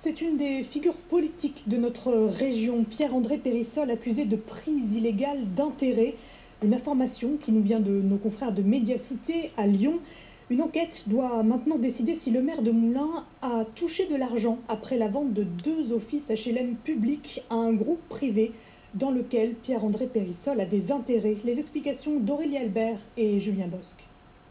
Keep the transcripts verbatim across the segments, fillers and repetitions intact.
C'est une des figures politiques de notre région, Pierre-André Périssol, accusé de prise illégale d'intérêt. Une information qui nous vient de nos confrères de Médiacité à Lyon. Une enquête doit maintenant décider si le maire de Moulins a touché de l'argent après la vente de deux offices H L M publics à un groupe privé dans lequel Pierre-André Périssol a des intérêts. Les explications d'Aurélie Albert et Julien Bosque.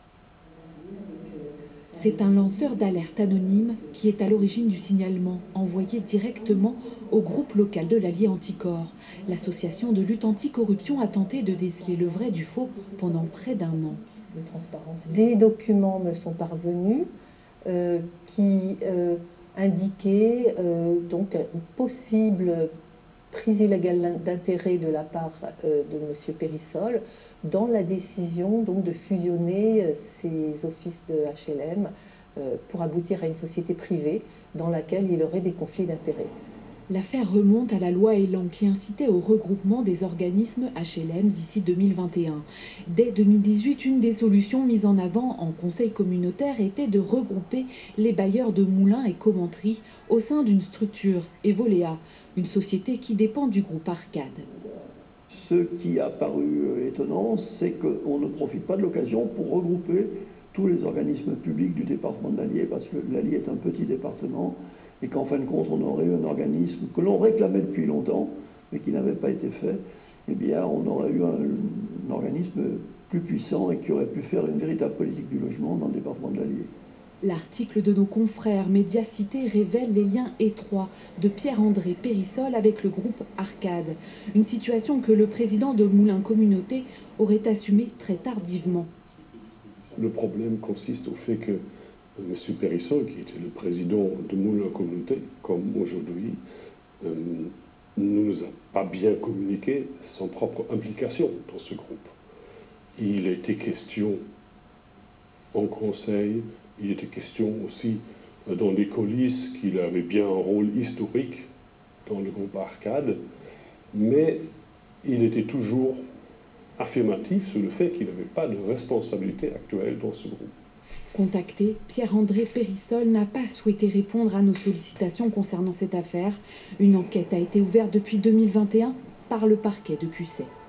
C'est un lanceur d'alerte anonyme qui est à l'origine du signalement envoyé directement au groupe local de l'Allier Anticorps. L'association de lutte anticorruption a tenté de déceler le vrai du faux pendant près d'un an. Des documents me sont parvenus euh, qui euh, indiquaient euh, donc une possible prise illégale d'intérêt de la part euh, de M. Périssol dans la décision donc, de fusionner euh, ces offices de H L M euh, pour aboutir à une société privée dans laquelle il aurait des conflits d'intérêts. L'affaire remonte à la loi Elan qui incitait au regroupement des organismes H L M d'ici deux mille vingt et un. Dès deux mille dix-huit, une des solutions mises en avant en conseil communautaire était de regrouper les bailleurs de moulins et commenteries au sein d'une structure, Evolea, une société qui dépend du groupe Arcade. Ce qui a paru étonnant, c'est qu'on ne profite pas de l'occasion pour regrouper tous les organismes publics du département de l'Allier, parce que l'Allier est un petit département, et qu'en fin de compte, on aurait eu un organisme que l'on réclamait depuis longtemps, mais qui n'avait pas été fait. Eh bien, on aurait eu un, un organisme plus puissant et qui aurait pu faire une véritable politique du logement dans le département de l'Allier. L'article de nos confrères Médiacité révèle les liens étroits de Pierre-André Périssol avec le groupe Arcade. Une situation que le président de Moulins Communauté aurait assumée très tardivement. Le problème consiste au fait que M. Périssol, qui était le président de Moulins Communauté, comme aujourd'hui, euh, ne nous a pas bien communiqué son propre implication dans ce groupe. Il était question en conseil, il était question aussi dans les coulisses qu'il avait bien un rôle historique dans le groupe Arcade, mais il était toujours affirmatif sur le fait qu'il n'avait pas de responsabilité actuelle dans ce groupe. Contacté, Pierre-André Périssol n'a pas souhaité répondre à nos sollicitations concernant cette affaire. Une enquête a été ouverte depuis deux mille vingt et un par le parquet de Cussey.